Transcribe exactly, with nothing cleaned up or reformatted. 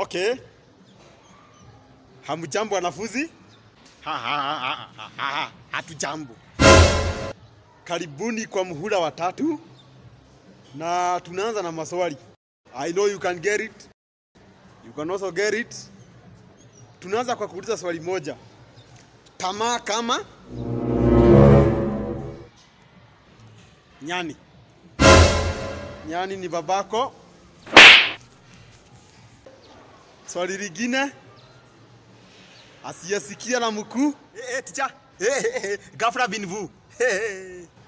Okay. Hamjambo wanafunzi? Ha ha ha ha ha. Hatujambo. Karibuni kwa muhula wa tatu. Na tunaanza na maswali. I know you can get it. You can also get it. Tunaanza kwa kuuliza swali moja. Tamaa kama nyani. Nyani ni babako. Swali lingine. Asiyesikia na mkuu. Eh, eh, ticha. Eh, eh, ghafla bin vu. Eh.